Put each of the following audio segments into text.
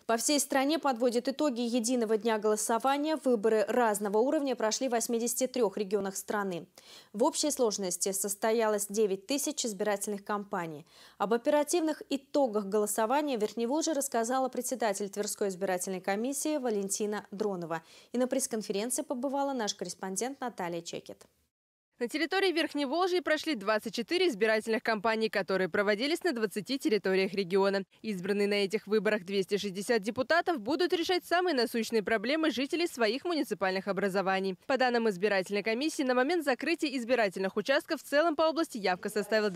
По всей стране подводят итоги единого дня голосования. Выборы разного уровня прошли в 83 регионах страны. В общей сложности состоялось 9 тысяч избирательных кампаний. Об оперативных итогах голосования в Верхневолжье рассказала председатель Тверской избирательной комиссии Валентина Дронова. И на пресс-конференции побывала наш корреспондент Наталья Чекет. На территории Верхневолжья прошли 24 избирательных кампаний, которые проводились на 20 территориях региона. Избранные на этих выборах 260 депутатов будут решать самые насущные проблемы жителей своих муниципальных образований. По данным избирательной комиссии, на момент закрытия избирательных участков в целом по области явка составила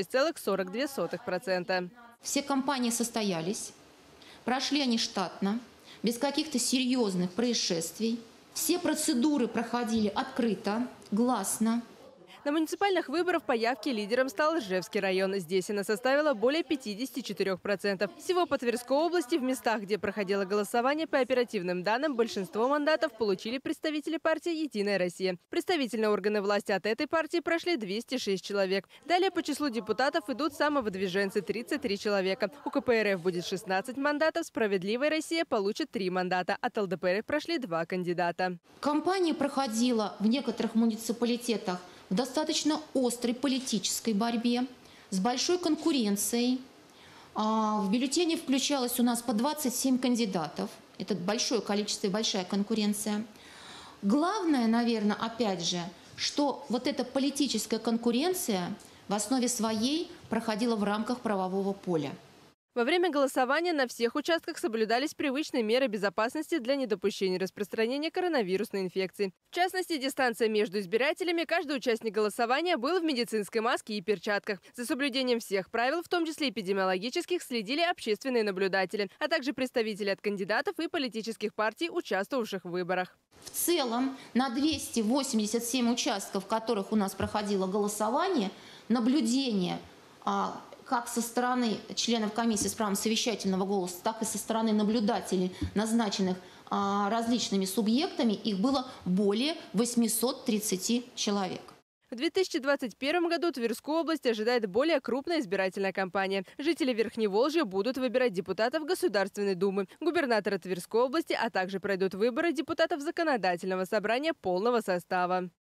26,42%. Все кампании состоялись, прошли они штатно, без каких-то серьезных происшествий. Все процедуры проходили открыто, гласно. На муниципальных выборах по явке лидером стал Ижевский район. Здесь она составила более 54%. Всего по Тверской области в местах, где проходило голосование, по оперативным данным, большинство мандатов получили представители партии «Единая Россия». Представительные органы власти от этой партии прошли 206 человек. Далее по числу депутатов идут самовыдвиженцы – 33 человека. У КПРФ будет 16 мандатов, «Справедливая Россия» получит 3 мандата. От ЛДПР прошли 2 кандидата. Кампания проходила в некоторых муниципалитетах в достаточно острой политической борьбе, с большой конкуренцией. В бюллетене включалось у нас по 27 кандидатов. Это большое количество и большая конкуренция. Главное, наверное, опять же, что вот эта политическая конкуренция в основе своей проходила в рамках правового поля. Во время голосования на всех участках соблюдались привычные меры безопасности для недопущения распространения коронавирусной инфекции. В частности, дистанция между избирателями. Каждый участник голосования был в медицинской маске и перчатках. За соблюдением всех правил, в том числе эпидемиологических, следили общественные наблюдатели, а также представители от кандидатов и политических партий, участвовавших в выборах. В целом, на 287 участков, в которых у нас проходило голосование, наблюдение как со стороны членов комиссии с правом совещательного голоса, так и со стороны наблюдателей, назначенных различными субъектами, их было более 830 человек. В 2021 году Тверскую область ожидает более крупная избирательная кампания. Жители Верхневолжья будут выбирать депутатов Государственной Думы, губернатора Тверской области, а также пройдут выборы депутатов Законодательного собрания полного состава.